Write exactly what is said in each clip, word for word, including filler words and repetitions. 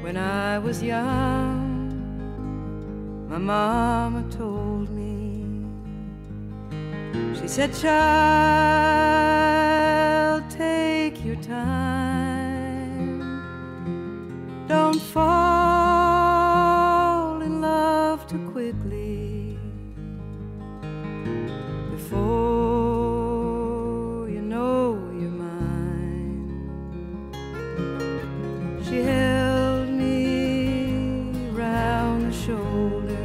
When I was young, my mama told me, she said, child, take your time, don't fall in love too quickly, before you know you're mine. She held me round the shoulder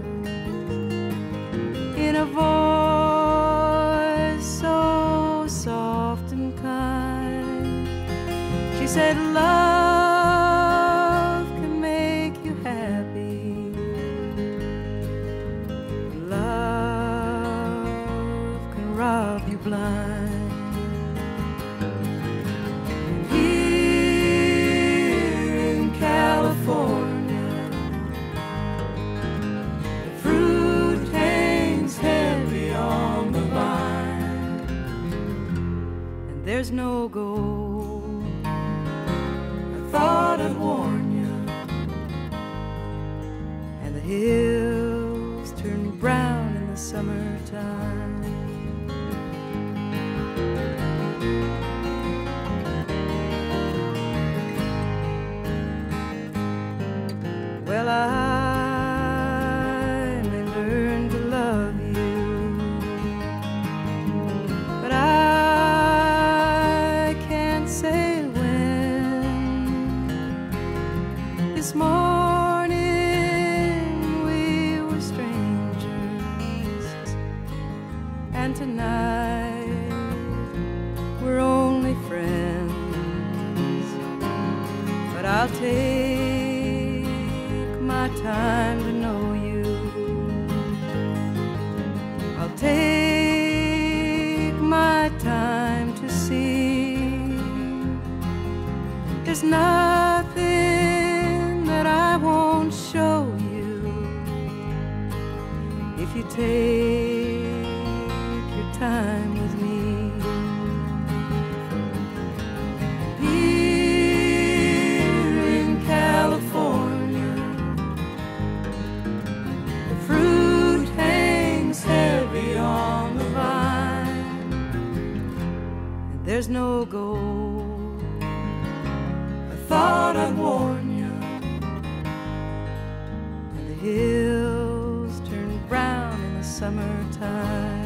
in a voice so soft and kind. She said, love can make you happy, love can rob you blind. Here in California, the fruit hangs heavy on the vine, and there's no gold. I thought I'd warn you, and the hills turn brown in the summertime. Well, I may learn to love you, but I can't say when. This morning we were strangers, and tonight we're only friends. But I'll take my time to know you. I'll take my time to see. There's nothing that I won't show you if you take your time with me. Here in California, the fruit hangs heavy on the vine, and there's no gold. I thought I'd warn you, and the hills turn brown in the summertime.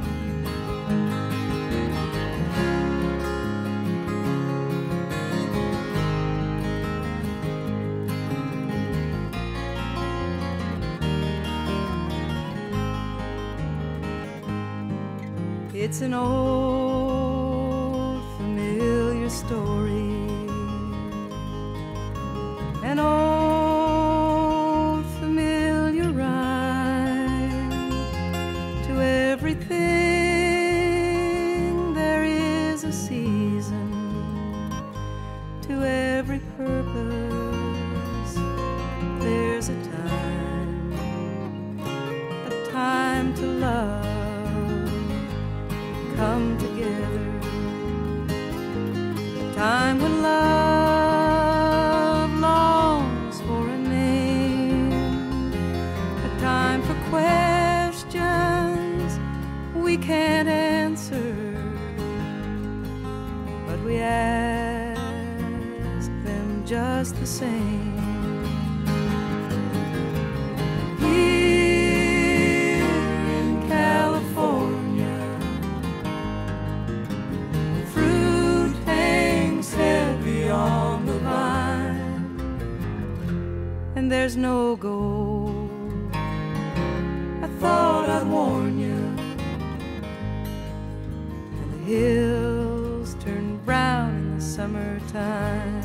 It's an old familiar story, an old familiar rhyme. To everything there is a season, to every purpose there's a time, a time to love, come together, a time when love longs for a name, a time for questions we can't answer, but we ask them just the same. And there's no gold. I thought I'd warn you, and the hills turn brown in the summertime.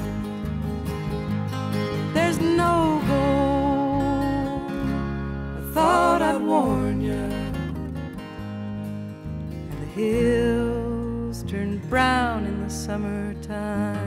There's no gold. I thought I'd warn you, and the hills turn brown in the summertime.